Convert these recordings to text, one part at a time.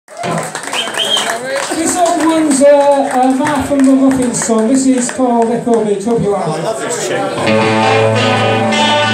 This old one's a Mark from the Muffins song. This is called Echo Beach. Hope you like it. I love this tune.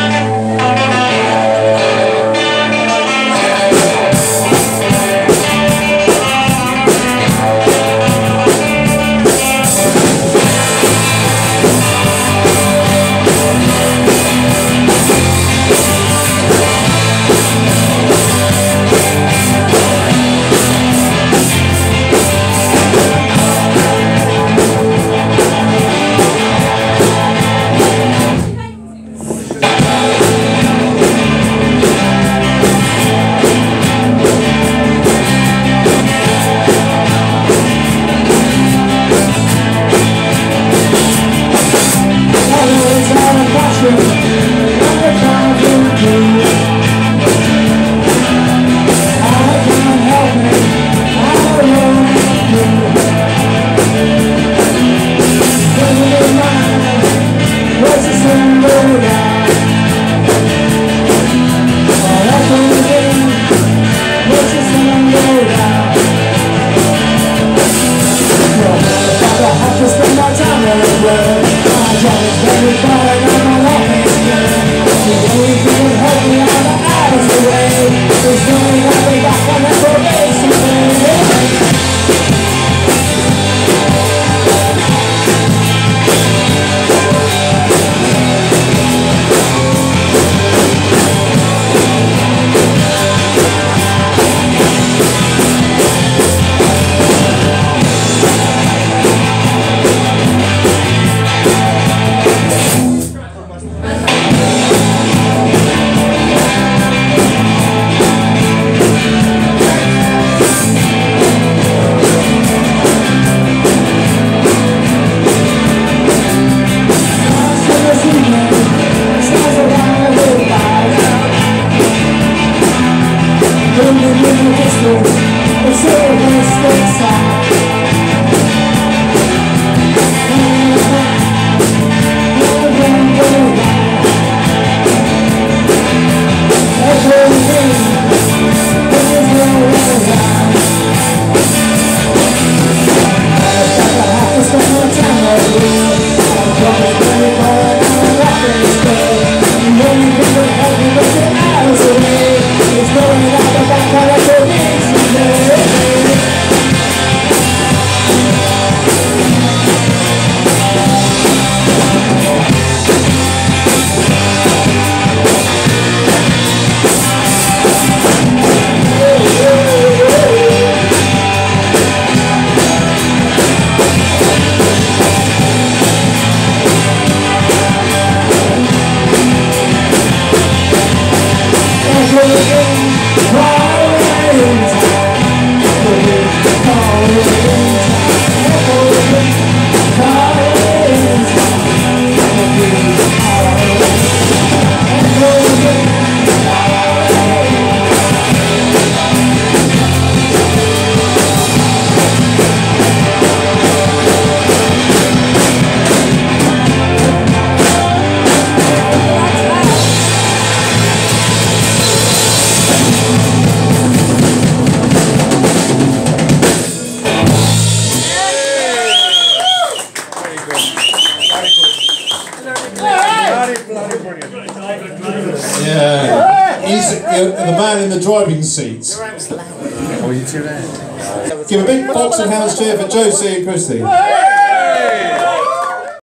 Yeah, he's the man in the driving seats. Oh, you too loud. Give a big box of hands cheer for Josie and Christy.